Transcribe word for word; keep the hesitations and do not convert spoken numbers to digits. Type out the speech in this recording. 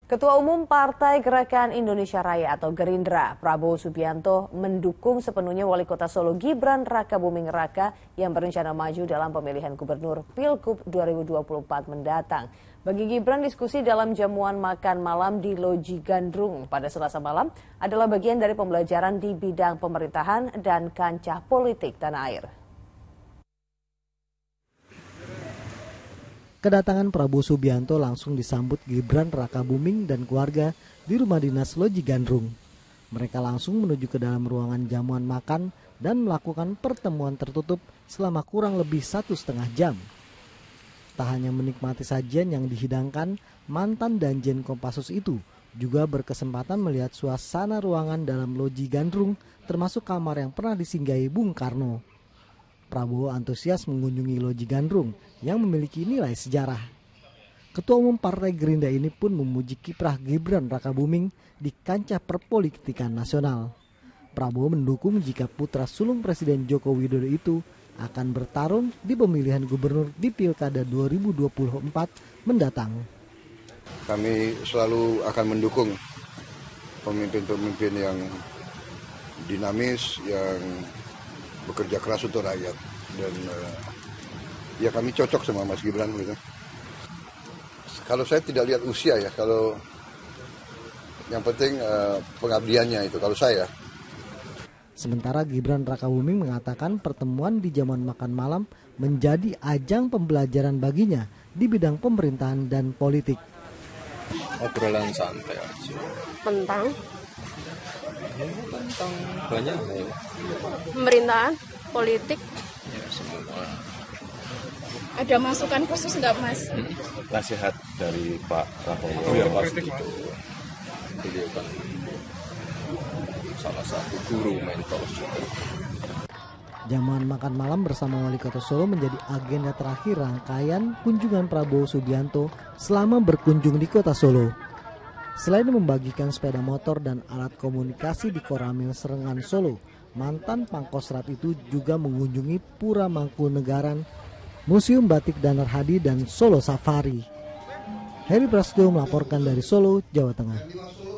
Ketua Umum Partai Gerakan Indonesia Raya atau Gerindra, Prabowo Subianto mendukung sepenuhnya Wali Kota Solo Gibran Rakabuming Raka yang berencana maju dalam pemilihan gubernur Pilgub dua ribu dua puluh empat mendatang. Bagi Gibran, diskusi dalam jamuan makan malam di Loji Gandrung pada Selasa malam adalah bagian dari pembelajaran di bidang pemerintahan dan kancah politik tanah air. Kedatangan Prabowo Subianto langsung disambut Gibran Rakabuming dan keluarga di rumah dinas Loji Gandrung. Mereka langsung menuju ke dalam ruangan jamuan makan dan melakukan pertemuan tertutup selama kurang lebih satu setengah jam. Tak hanya menikmati sajian yang dihidangkan, mantan Danjen Kopassus itu juga berkesempatan melihat suasana ruangan dalam Loji Gandrung, termasuk kamar yang pernah disinggahi Bung Karno. Prabowo antusias mengunjungi Loji Gandrung yang memiliki nilai sejarah. Ketua Umum Partai Gerindra ini pun memuji kiprah Gibran Rakabuming di kancah perpolitikan nasional. Prabowo mendukung jika putra sulung Presiden Joko Widodo itu akan bertarung di pemilihan gubernur di Pilkada dua ribu dua puluh empat mendatang. Kami selalu akan mendukung pemimpin-pemimpin yang dinamis, yang bekerja keras untuk rakyat, dan uh, ya kami cocok sama Mas Gibran gitu. Kalau saya tidak lihat usia ya, kalau yang penting uh, pengabdiannya itu kalau saya. Sementara Gibran Rakabuming mengatakan pertemuan di jamuan makan malam menjadi ajang pembelajaran baginya di bidang pemerintahan dan politik. Obrolan santai aja. Tentang? Tentang banyak hal. Pemerintahan, politik. Ya semua. Ada masukan khusus nggak, Mas? Hmm? Nasihat dari Pak Prabowo. Oh ya pasti itu. Beliau kan salah satu guru mentor juga. Jamuan makan malam bersama Wali Kota Solo menjadi agenda terakhir rangkaian kunjungan Prabowo Subianto selama berkunjung di Kota Solo. Selain membagikan sepeda motor dan alat komunikasi di Koramil Serengan Solo, mantan Pangkostrat itu juga mengunjungi Pura Mangkunegaran, Museum Batik Danar Hadi, dan Solo Safari. Heri Prasetyo melaporkan dari Solo, Jawa Tengah.